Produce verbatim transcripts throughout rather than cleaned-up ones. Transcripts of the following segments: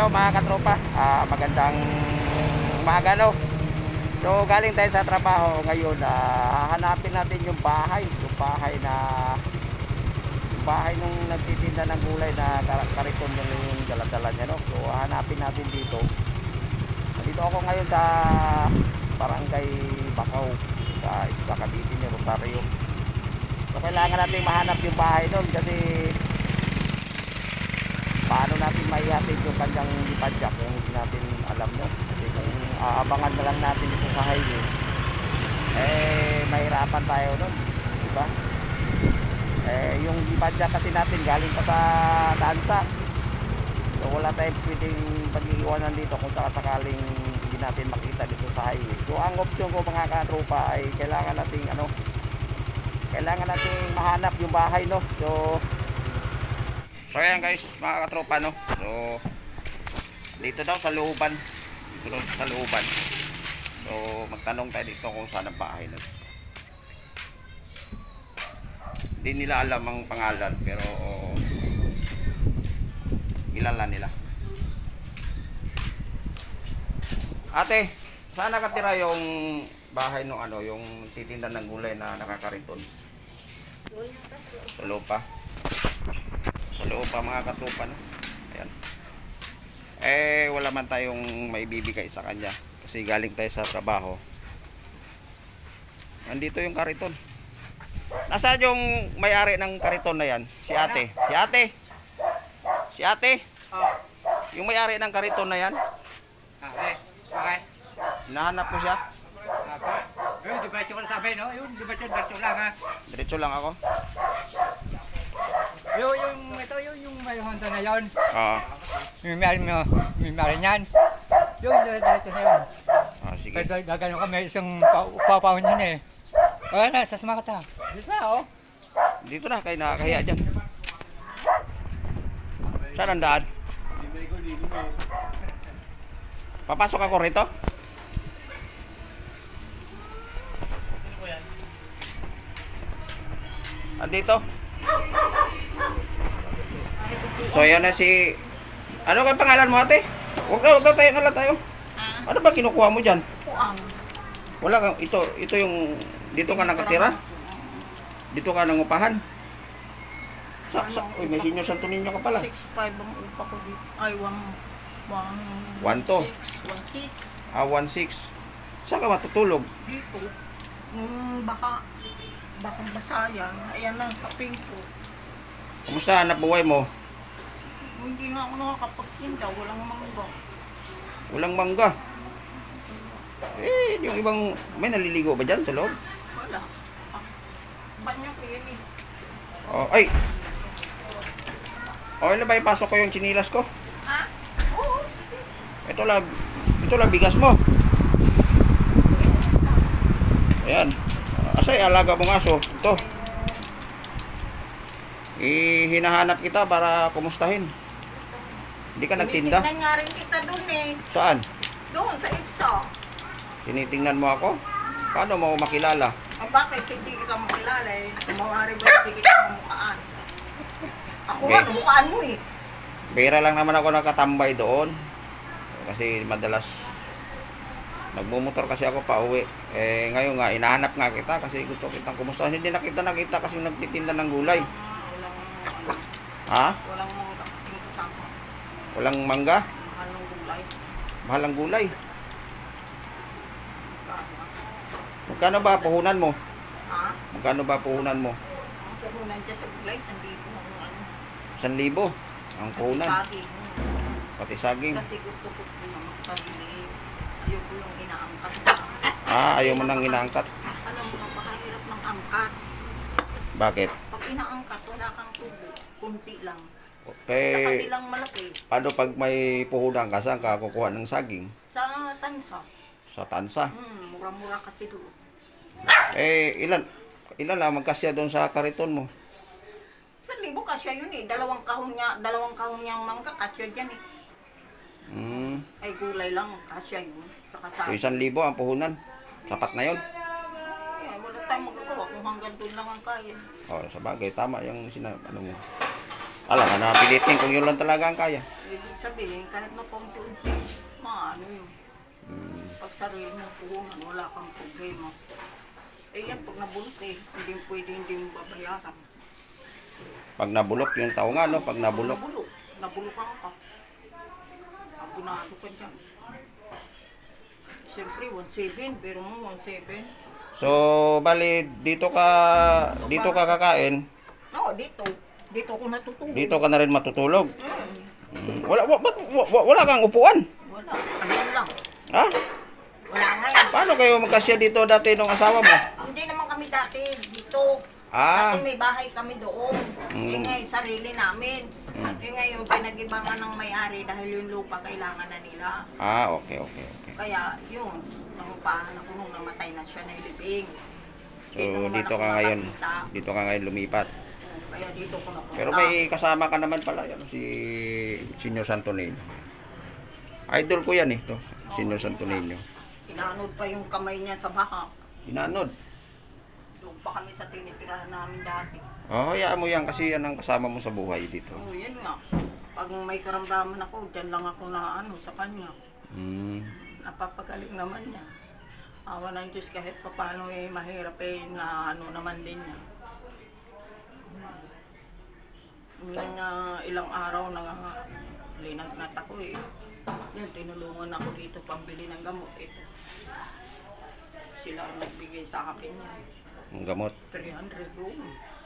tayo mga katropa. Ah, magandang umaga, no? So galing tayo sa trabaho ngayon. Ah, hahanapin natin yung bahay, yung bahay na yung bahay nung nagtitinda ng gulay na kar kariton yung dala-dala niya, no? So hahanapin natin dito. Dito ako ngayon sa Barangay Bakaw sa sa Cavite ni Rosario. So kailangan natin mahanap yung bahay doon kasi paano natin maihatid yung kanyang lipadyak kung hindi natin alam, no? Kasi kung aabangan na lang natin dito sa highway, eh mahirapan tayo nun, diba? Eh yung lipadyak kasi natin galing pa sa Tansa, so wala tayong pwedeng pag-iiwanan dito kung sakasakaling hindi natin makita dito sa highway. So ang option ko mga katropa ay kailangan nating ano, kailangan nating mahanap yung bahay, no? So So ayan guys, mga katropa, no. So dito daw sa looban. Dito daw sa looban. So magtanong tayo dito kung saan ang bahay na. Hindi nila alam ang pangalan pero kilala nila. Ate, saan nakatira yung bahay ng ano, yung titinda ng gulay na nakakariton? Sa loob pa. Sa loob pa mga katropa, no? Ayan. Eh wala man tayong maibibigay sa kanya kasi galing tayo sa trabaho. Nandito yung kariton. Nasaan yung may-ari ng kariton na yan? Si ate. Si ate. Si ate. Yung may-ari ng kariton na yan. Okay. Okay. Nahanap ko siya. Yun, di ba ito wala sabi, no? Yun, di ba ito diretso lang, ha? Diretso lang ako. Yung, yung, ito, yung, yung may Honda na yun. Oo. May mari mo, may mari niyan. Yung, diretso na yun. Ah, sige. Kaya gagano ka, may isang upapahon yun eh. Wala na, sa sumakata. Dito na, oh. Dito na, kayo nakakahiya dyan. Saan ang daan? Papasok ako rito? Andito? So yan na si... Ano kay pangalan mo ate? Huwag na, huwag na tayo, nalang tayo. Ano ba kinukuha mo dyan? Puang. Wala kang, ito, ito yung... Dito ka nakatira? Dito ka nangupahan? Sa, sa, uy, may senior Santo Niño ka pala. six five ang upa ko dito. Ay, one... One to? one six. Ah, one six. Saan ka matutulog? Dito. Nung baka... Basang-basa yan. Ayan lang, kaping ko. Kumusta hanap buhay mo? Hindi nga ako nakakapagtinda. Walang mangga. Walang mangga. Eh, yung ibang... May naliligo ba dyan sa loob? Wala. Ah, banyo ko yun eh. Oh, ay! Okay na ba ipasok ko yung chinilas ko? Ha? Oo, sige. Ito lang, ito lang bigas mo. Ayan. Asay, alaga mong aso. Ito. Eh, hinahanap kita para kumustahin. Hindi ka nagtinda? Tinitingnan nga rin kita dun eh. Saan? Doon, sa IPSA. Tinitingnan mo ako? Paano mo ako makilala? Ah, bakit hindi kita makilala eh? Mawari ba hindi kita mamukaan? Ako Okay. nga, mukhaan mo eh. Bira lang naman ako nakatambay doon. Kasi madalas nagmumotor kasi ako pa uwi. Eh ngayon nga inahanap nga kita kasi gusto kitang kumustahin. Hindi na kita nakita kasi nagtitinda ng gulay. Ah, walang, Ha? walang mangga kasing kasama. Walang mangga? Mahal ng gulay. Mahal ang gulay. Magkano ba puhunan mo? Ha? Magkano ba puhunan mo? Ang puhunan dyan sa gulay, sandito ng ano. Isang libo ang puhunan. Saging. Pati saging. Kasi gusto ko po naman sarili. Ayoko yung inaangkat na. Ah, ayaw mo nang inaangkat. Alam mo, napakahirap ng angkat. Bakit? Pag inaangkat, wala kang tubo. Kunti lang. Sa Eh, kabilang malaki. paano pag may puhunan ka, saan ka kukuha ng saging? Sa tansa. Sa tansa. Hmm, mura-mura kasi doon. Eh, ilan? Ilan lang magkasya doon sa kariton mo? Isang libo kasya yun eh. Dalawang kahon niya, dalawang kahon niyang mangga kasya dyan eh. Hmm. Ay gulay lang, kasya yun. Sa So, kasama. isang libo ang puhunan. Sapat na yun. Eh, wala tayong magagawa kung hanggang doon lang ang kaya. Oh, sa bagay, tama yung sinabi ano mo. Alam ka na, pilitin kung yun lang talaga ang kaya. Ibig sabihin, kahit na paunti-unti, maano yun. Hmm. Pag sarili mo puhunan, wala kang problema. Eh yan, pag nabulok eh, hindi pwede hindi mo babayaran. Pag nabulok yung tao nga, no? Pag nabulok. Nabulok, nabulukan ka. Abunado ka dyan. Siyempre, one seven, pero mo one seven. So, bali, dito ka, dito ka kakain. Oo, dito. Dito ako natutulog. Dito ka na rin matutulog. Hmm, Hmm. Wala, wa, ba't wa- wa- wala kang upuan. wala. Ayan lang. Ha? Wala nga yan. Paano kayo magkasya dito dati nung asawa mo? Hindi naman kami dati dito. Ah. Dati may bahay kami doon. Mm. Eh ngayon, sarili namin. Mm. Eh ngayon, pinag-ibangan ng may-ari dahil yung lupa kailangan na nila. Ah, okay, okay, okay. Kaya yun, nangupahan ako nung namatay na siya na ilibing. So, naman dito ako ka ngayon, nakakita. dito ka ngayon lumipat. Kaya dito ko napunta. Pero may kasama ka naman pala, yan, si Senyor Santonino. Idol ko yan eh, to, Senyor Santonino. Inanod pa yung kamay niya sa baha. Inanod. Doon pa kami sa tinitirahan namin dati. Oh, hayaan mo yan kasi yan ang kasama mo sa buhay dito. Oo, yun nga. Pag may karamdaman ako, dyan lang ako na ano sa kanya. Hmm. Napapagaling naman niya. Awa ng Diyos kahit pa paano eh, mahirap eh, na ano naman din niya. Nang uh, ilang araw na uh, linagnat ako eh. Yan, tinulungan ako dito pambili ng gamot. Ito. Sila ang nagbigay sa akin yan. Ang gamot. three hundred room.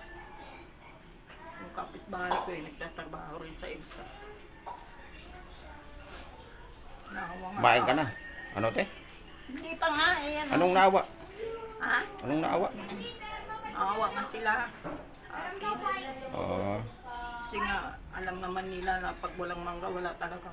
Yung kapitbahay ko eh, nagtatrabaho rin sa IBSA. Naawa nga Bain sa- ka na. Ano te? Hindi pa nga eh. Ano? Anong naawa? Ha? Anong naawa? Naawa nga sila sa akin. Oh. Kasi nga, alam naman nila na pag walang mangga, wala talaga.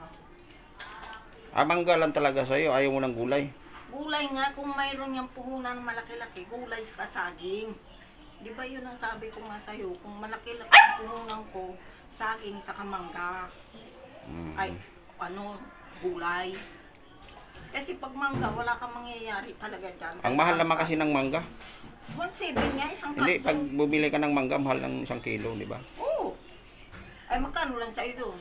Ah, mangga lang talaga sa'yo. Ayaw mo ng gulay. Gulay nga, kung mayroon yung puhunan malaki-laki, gulay sa saging. Di ba yun ang sabi ko nga sa'yo? Kung malaki-laki ang puhunan ko, saging sa kamangga. Hmm. Ay, ano, gulay. Kasi pag mangga, wala kang mangyayari talaga dyan. Ang mahal naman kasi ng mangga. one seven nga, isang Hindi, pag karton. bumili ka ng mangga, mahal ng isang kilo, di ba? Oo. Ay, magkano lang sa'yo doon?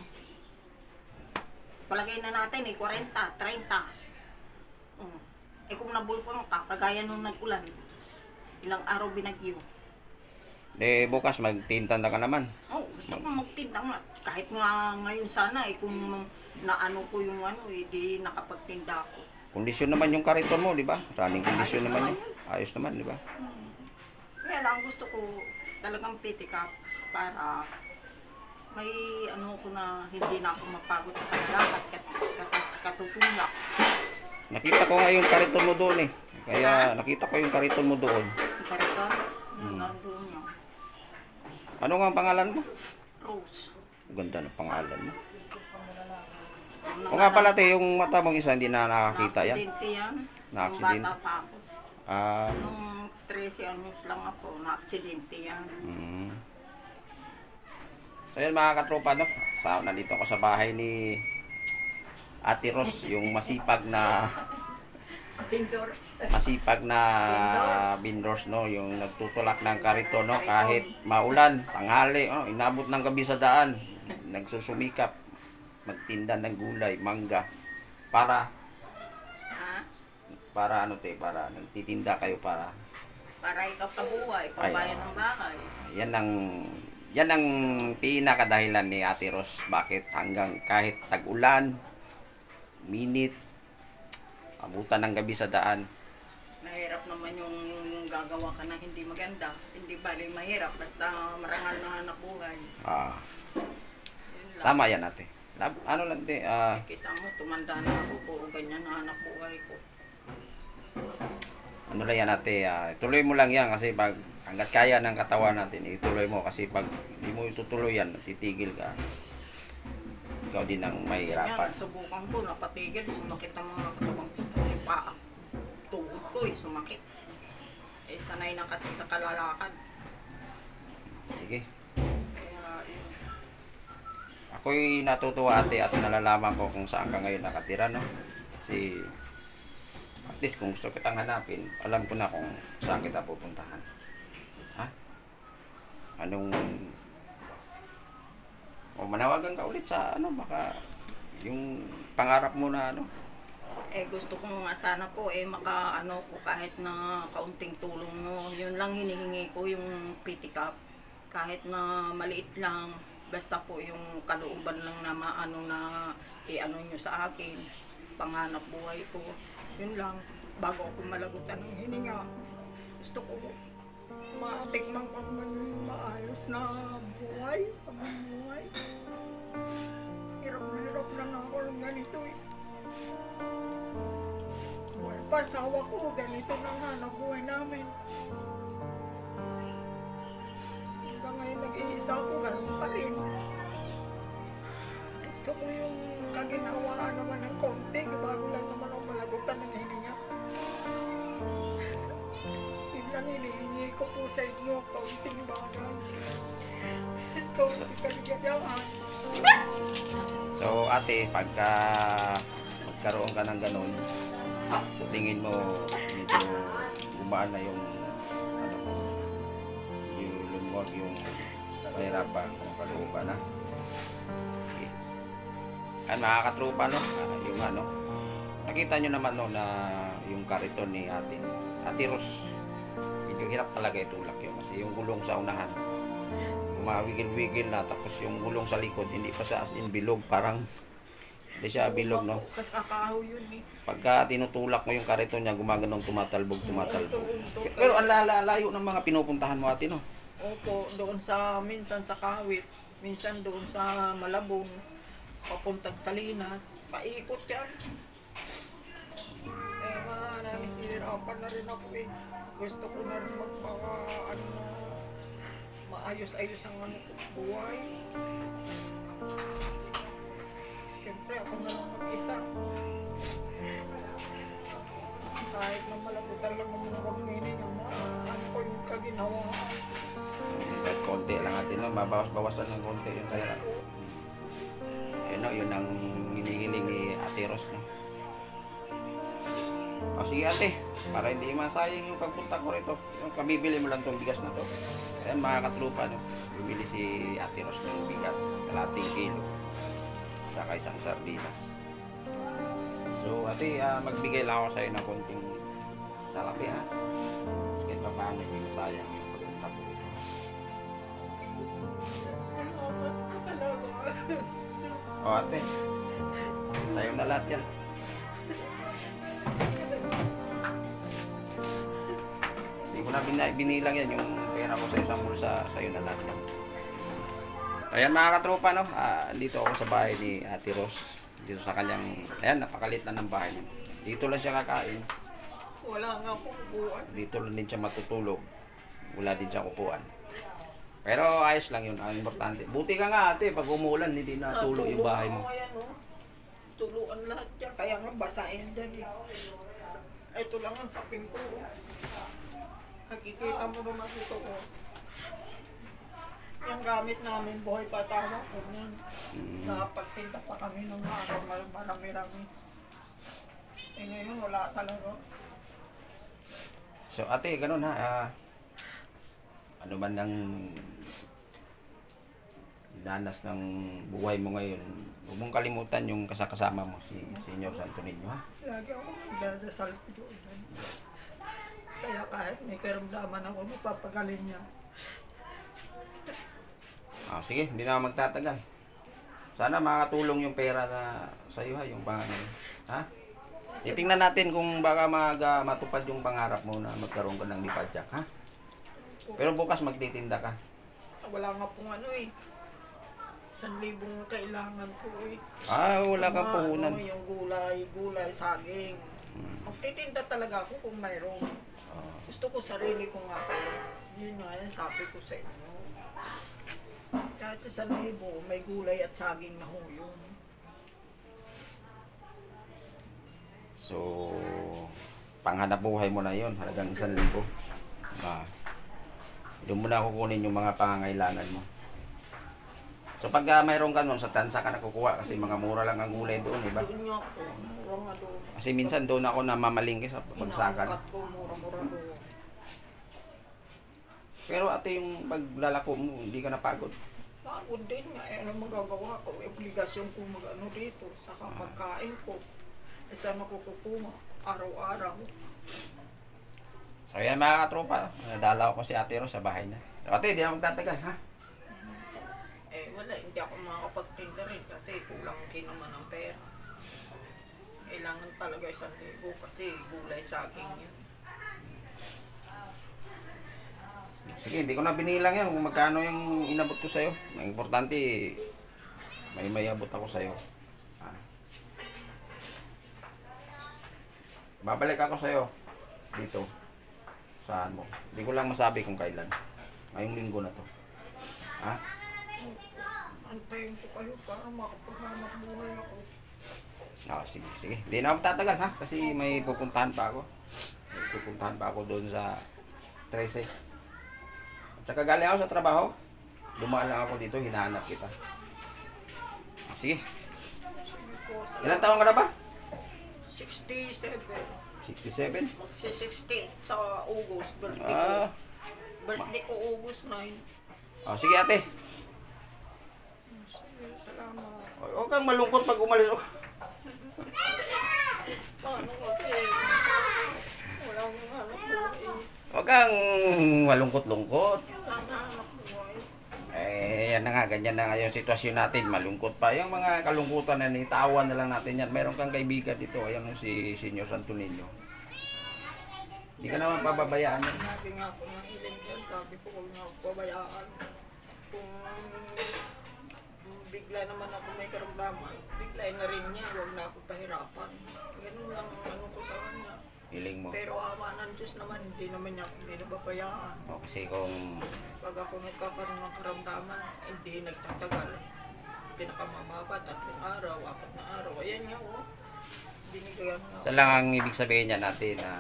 Palagay na natin eh, forty, thirty. Mm. Eh kung nabulkang ka, kagaya nung nag-ulan, ilang araw binagyo. De, bukas magtinta na ka naman. Oh, gusto ko magtinda nga. Kahit nga ngayon sana eh, kung naano ko yung ano eh, di nakapagtinda ako. Kondisyon naman yung kariton mo, di ba? Running kondisyon Ayos naman naman yun. Ayos naman, di ba? Kaya lang gusto ko talagang pitik up para may ano ko na hindi na ako mapagod sa kanilakat kat, kat, katutulak. Nakita ko nga yung kariton mo doon eh. Kaya nakita ko yung kariton mo doon. Karita, yung nandun niya. Ano nga ang pangalan mo? Rose. Ganda ng pangalan mo. Yung O nga pala te, yung mata mong isa hindi na nakakita yan. Na-aksidente yan. Na-aksidente? Nung bata pa ako. Ah, Nung thirteen anyos lang ako, na-aksidente yan. mm. So yun mga katropa, no? Sa, nandito ako sa bahay ni Ate Ros, yung masipag na Indoors. masipag na vendors, no, yung nagtutulak ng karito, no, kahit maulan, tanghali, oh, inabot ng gabi sa daan, nagsusumikap magtinda ng gulay, mangga para Ha? para ano te, para nagtitinda kayo para Para ikaw kabuhay, pambayan ng bahay. yan ang yan ang pinakadahilan ni Ate Ros bakit hanggang kahit tag-ulan, minit, abutan ng gabi sa daan. Mahirap naman yung gagawa ka na hindi maganda. Hindi bali mahirap, basta marangal na hanap buhay. Ah, Yun lang. tama yan ate. Lab- Ano lang te, ah, Kita mo, tumanda na ako, puro ganyan na hanap buhay ko. ano lang yan ate, ah, tuloy mo lang yan kasi pag hanggat kaya ng katawan natin, ituloy mo kasi pag hindi mo itutuloy yan, titigil ka. Ikaw din ang Yan, mahihirapan. subukan ko, napatigil, sumakit ang mga katawan ko. Yung paa, tuhod ko eh, sumakit. Eh, sanay na kasi sa kalalakad. Sige. Kaya, yun. Ako'y natutuwa ate at nalalaman ko kung saan ka ngayon nakatira, no? Kasi at least kung gusto kitang hanapin, alam ko na kung saan kita pupuntahan. Ha? Anong O manawagan ka ulit sa ano, baka yung pangarap mo na ano. Eh gusto ko nga sana po eh maka ano ko kahit na kaunting tulong mo. Yun lang hinihingi ko yung P T C A P. Kahit na maliit lang, basta po yung kalooban lang na maano na i-ano nyo sa akin, panganap buhay ko. Yun lang, bago ako malagutan ng hininga. Gusto ko matikman pang maayos na buhay, pamumuhay. Hirap na hirap lang ako ng ganito eh. Buhay pa, asawa ko, ganito na nga na buhay namin. Hanggang ngayon nag-iisa ako, ganun pa rin. Gusto ko yung kaginawaan naman ng konti, bago lang naman ako malagutan ng hininga. Yun lang hinihingi ko po sa inyo, kaunting bagay. Kaunting kaligayahan. So ate, pagka magkaroon ka ng ganun, tingin mo medyo gumaan na yung ano mo, yung lumot, yung mahirapan, yung kalooban na. Okay. Ay, mga katropa, no? Ah, yung ano, nakita nyo naman no, na yung kariton ni ate, ate Ros, medyo hirap talaga itulak yun kasi yung gulong sa unahan umawigil-wigil na, tapos yung gulong sa likod hindi pa sa as in bilog, parang hindi siya bilog, no? Kasi kakahoy yun eh. Pagka tinutulak mo yung kariton niya, gumaganong tumatalbog, tumatalbog. Pero ang lalayo ng mga pinupuntahan mo ate, no? Opo, doon sa, minsan sa Kawit, minsan doon sa Malabon, papuntang Salinas, paikot yan. Eh, mga nahihirapan na rin ako eh. Gusto ko na rin magpaka, ano, maayos-ayos ang ano, buhay. Siyempre, ako na lang mag-isa. Kahit na malabutan lang naman ako ngayon ang ano ko yung kaginawaan. Kahit konti lang natin, no? Mabawas-bawasan ng konti yung kaya. Yun, no? Yun ang hinihiling ni Ate Ros, no? O sige ate, para hindi masayang yung pagpunta ko rito, yung kabibili mo lang tong bigas na to. Ayan mga katrupa, no? Bibili si Ate Ros ng bigas, kalating kilo, saka isang sardinas. So ate, uh, magbigay lang ako sa'yo ng konting salapi, ha? Sige pa paano, hindi masayang yung pagpunta ko rito. Salamat po talaga. O ate, sa'yo na lahat yan. Hindi ko na bin- binilang yan yung pera ko sa isang bulsa, sa'yo na lahat yan. Ayan mga katropa, no? Ah, dito ako sa bahay ni Ate Ros. Dito sa kanyang, ayan, napakalit lang ng bahay niya. Dito lang siya kakain. Wala nga akong buwan. Dito lang din siya matutulog. Wala din siya kupuan. Pero ayos lang yun, ang importante. Buti ka nga ate, pag umulan, hindi na tulo yung bahay mo. Ayan, oh. Tuluan lahat yan. Kaya nga basahin dyan eh. Ito lang ang sapin ko. Nakikita mo naman ito ko. Yung gamit namin, buhay patawa ko nun. Mm. Nakapagtinda pa kami ng mga marami-rami. Eh ngayon wala talaga. So ate, ganun ha. ah, ano man ang danas ng buhay mo ngayon, huwag mong kalimutan yung kasakasama mo, si Senyor Santo Niño, ha? Lagi ako nagdadasal ko dyan. Kaya kahit may karamdaman ako, mapapagaling niya. Ah, sige, hindi na ako magtatagal. Sana makatulong yung pera na sa'yo, ha? Yung pangalan, ha? Titingnan natin kung baka maga matupad yung pangarap mo na magkaroon ka ng lipadyak, ha? Pero bukas magtitinda ka. Wala nga pong ano eh. Isang libong kailangan ko eh. Ah, wala Sa kang mga, puhunan. ano, yung gulay, gulay, saging. Hmm. Magtitinda talaga ako kung mayroong. Ah. Gusto ko sarili ko nga po. Yun nga yan, sabi ko sa inyo. Kahit isang libo, may gulay at saging na ho yun. So, panghanap buhay mo na yon, halagang isang libo. Ah. Doon mo na kukunin yung mga pangangailangan mo. So pag uh, mayroon ka nun, sa tansa ka nakukuha kasi mga mura lang ang gulay doon, di ba? Doon nga po, mura nga doon. Kasi minsan doon ako namamalingki sa bagsakan. Inaangkat ko, mura-mura doon. Pero ate, yung paglalako mo, hindi ka napagod. Pagod din nga, eh, ano magagawa ko? Eh, obligasyon ko mag-ano dito, saka pagkain ko. Eh, saan ako kukuha? Araw-araw. So yan mga katropa, nadalaw ko si Ate Ros sa bahay niya. Ate, di na magtatagal, ha? Eh, wala, hindi ako makakapagtinda rin kasi kulang din naman ang pera. Kailangan talaga isang libo kasi gulay sa akin yun. Sige, hindi ko na binilang yan kung magkano yung inabot ko sa'yo. Ang importante, may mayabot ako sa'yo. Ah. Babalik ako sa'yo dito. Saan mo? Hindi ko lang masabi kung kailan. Ngayong linggo na to. Ha? Antayin ko kayo para makapaghanap buhay ako. Ah, sige, sige. Hindi na ako tatagal, ha? Kasi may pupuntahan pa ako. May pupuntahan pa ako doon sa trese. At saka galing ako sa trabaho. Dumaan lang ako dito, hinahanap kita. Ah, sige. Sige po, sa Ilan taon ka na ba? sixty-seven. sixty-seven? Magsi-sixty sa August. Birthday Ah. ko. Birthday ko August nine. Oh, sige ate. Sige, salamat. Huwag kang malungkot pag umalis. Paano kasi? Wala akong hanap buhay. Huwag kang malungkot-lungkot. Wala akong hanap buhay. Eh, yan na nga, ganyan na nga yung sitwasyon natin. Malungkot pa. Yung mga kalungkutan na nitawan na lang natin yan. Meron kang kaibigan dito. Ayan yung si Senyor Santo Niño. Hindi ka naman pababayaan yan. Sinabi nga ako ng ilan dyan, sabi ko huwag na ako pabayaan. Kung mm, bigla naman ako may karamdaman, biglayin na rin niya, huwag na ako pahirapan. Ganun lang ang ano ko sa kanya. Hiling mo. Pero awa ng Diyos naman, hindi naman niya ako binababayaan. O, kasi kung Pag ako nagkakaroon ng karamdaman, hindi nagtatagal. Pinakamababa, tatlong araw, apat na araw. Ayan nga, oh. Binigyan nga. sa lang ang ibig sabihin niya natin na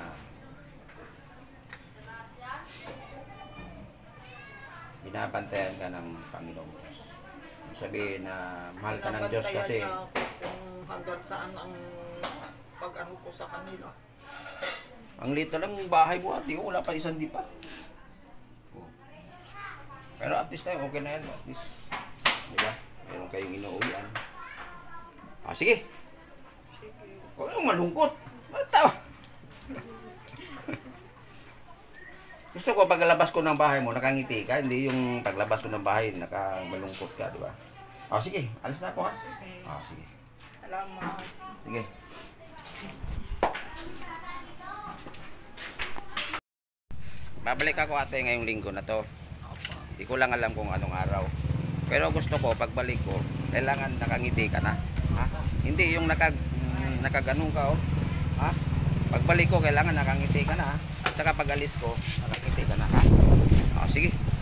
binabantayan ka ng Panginoon. Ibig sabihin na mahal ka ng Diyos kasi Binabantayan niya ako kung hanggang saan ang pag-ano ko sa kanila. ang liit na lang ng bahay mo ate, wala pa isang di pa. Oh. Pero at least na okay na yan, at least. Diba? Meron kayong inuuwian. Ah, sige. Sige. Huwag kang malungkot. Matawa. Gusto ko paglabas ko ng bahay mo, nakangiti ka. Hindi yung paglabas ko ng bahay, nakamalungkot ka, di ba? Ah, sige. Alis na ako, ha? Okay. Ah, sige. Salamat. Sige. Babalik ako ate ngayong linggo na to. Hindi ko lang alam kung anong araw. Pero gusto ko, pagbalik ko, kailangan nakangiti ka na. Ha? Hindi yung nakag, nakaganong ka, oh. Ha? Pagbalik ko, kailangan nakangiti ka na, ha? At saka pag alis ko, nakangiti ka na, ha? Ah, sige.